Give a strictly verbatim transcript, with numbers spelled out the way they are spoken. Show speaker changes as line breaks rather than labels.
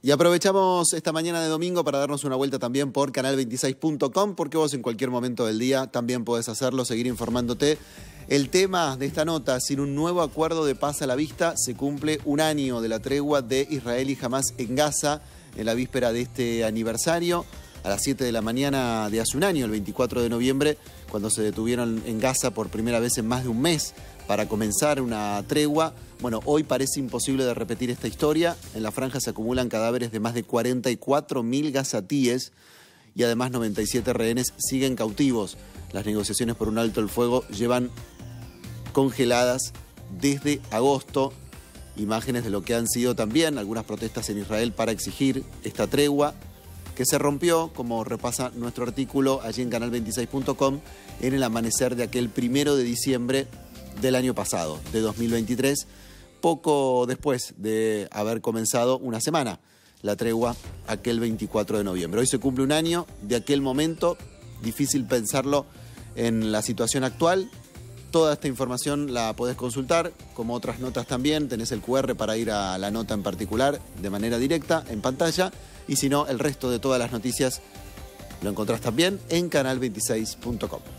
Y aprovechamos esta mañana de domingo para darnos una vuelta también por canal veintiséis punto com, porque vos en cualquier momento del día también podés hacerlo, seguir informándote. El tema de esta nota: sin un nuevo acuerdo de paz a la vista, se cumple un año de la tregua de Israel y Hamás en Gaza. En la víspera de este aniversario, a las siete de la mañana de hace un año, el veinticuatro de noviembre, cuando se detuvieron en Gaza por primera vez en más de un mes para comenzar una tregua. Bueno, hoy parece imposible de repetir esta historia. En la franja se acumulan cadáveres de más de cuarenta y cuatro mil gazatíes y además noventa y siete rehenes siguen cautivos. Las negociaciones por un alto el fuego llevan congeladas desde agosto. Imágenes de lo que han sido también algunas protestas en Israel para exigir esta tregua, que se rompió, como repasa nuestro artículo allí en canal veintiséis punto com, en el amanecer de aquel primero de diciembre del año pasado, de dos mil veintitrés, poco después de haber comenzado una semana la tregua aquel veinticuatro de noviembre. Hoy se cumple un año de aquel momento, difícil pensarlo en la situación actual. Toda esta información la podés consultar, como otras notas también. Tenés el cu erre para ir a la nota en particular de manera directa en pantalla. Y si no, el resto de todas las noticias lo encontrás también en canal veintiséis punto com.